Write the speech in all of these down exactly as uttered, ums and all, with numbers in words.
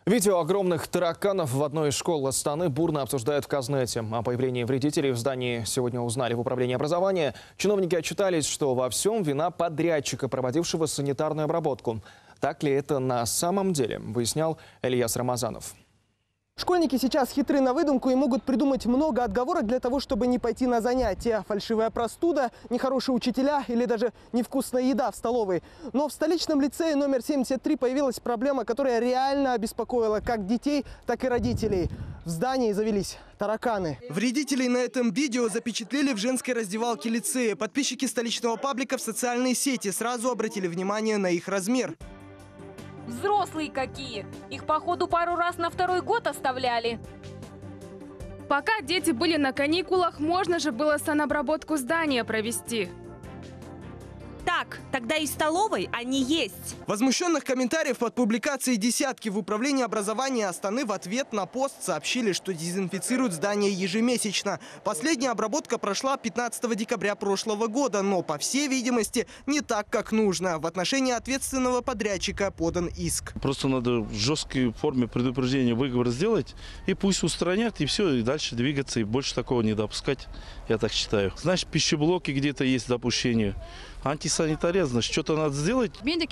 Видео огромных тараканов в одной из школ Астаны бурно обсуждают в Казнете. О появлении вредителей в здании сегодня узнали в управлении образования. Чиновники отчитались, что во всем вина подрядчика, проводившего санитарную обработку. Так ли это на самом деле, выяснял Ильяс Рамазанов. Школьники сейчас хитры на выдумку и могут придумать много отговорок для того, чтобы не пойти на занятия. Фальшивая простуда, нехорошие учителя или даже невкусная еда в столовой. Но в столичном лицее номер семьдесят три появилась проблема, которая реально обеспокоила как детей, так и родителей. В здании завелись тараканы. Вредителей на этом видео запечатлели в женской раздевалке лицея. Подписчики столичного паблика в социальные сети сразу обратили внимание на их размер. Взрослые какие! Их, походу, пару раз на второй год оставляли. Пока дети были на каникулах, можно же было санобработку здания провести. Так, тогда и в столовой они есть. Возмущенных комментариев под публикацией десятки. В управлении образования Астаны в ответ на пост сообщили, что дезинфицируют здание ежемесячно. Последняя обработка прошла пятнадцатого декабря прошлого года, но, по всей видимости, не так, как нужно. В отношении ответственного подрядчика подан иск. Просто надо в жесткой форме предупреждения выговор сделать, и пусть устранят, и все, и дальше двигаться, и больше такого не допускать, я так считаю. Знаешь, в пищеблоке где-то есть допущение. Антисанитария, значит, что-то надо сделать.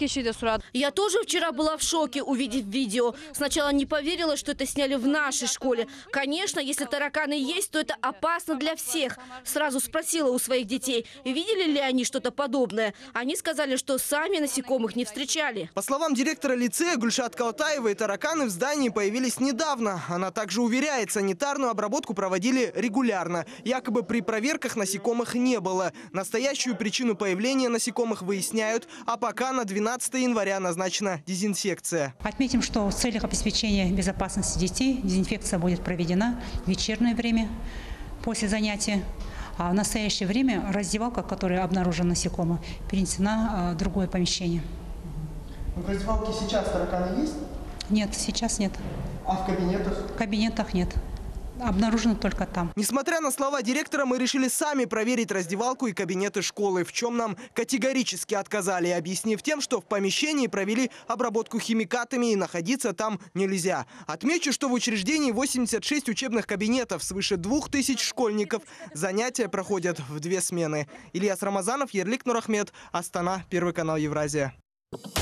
Я тоже вчера была в шоке, увидев видео. Сначала не поверила, что это сняли в нашей школе. Конечно, если тараканы есть, то это опасно для всех. Сразу спросила у своих детей, видели ли они что-то подобное. Они сказали, что сами насекомых не встречали. По словам директора лицея Гульшат Калтаевой, тараканы в здании появились недавно. Она также уверяет, санитарную обработку проводили регулярно. Якобы при проверках насекомых не было. Настоящую причину появления насекомых выясняют, а пока на двенадцатое января назначена дезинфекция. Отметим, что в целях обеспечения безопасности детей дезинфекция будет проведена в вечернее время после занятия. А в настоящее время раздевалка, в которой обнаружен насекомый, перенесена в другое помещение. В раздевалке сейчас тараканы есть? Нет, сейчас нет. А в кабинетах? В кабинетах нет. Обнаружено только там. Несмотря на слова директора, мы решили сами проверить раздевалку и кабинеты школы, в чем нам категорически отказали, объяснив тем, что в помещении провели обработку химикатами и находиться там нельзя. Отмечу, что в учреждении восемьдесят шесть учебных кабинетов, свыше двух тысяч школьников. Занятия проходят в две смены. Ильяс Рамазанов, Ерлик Нурахмет, Астана, Первый канал Евразия.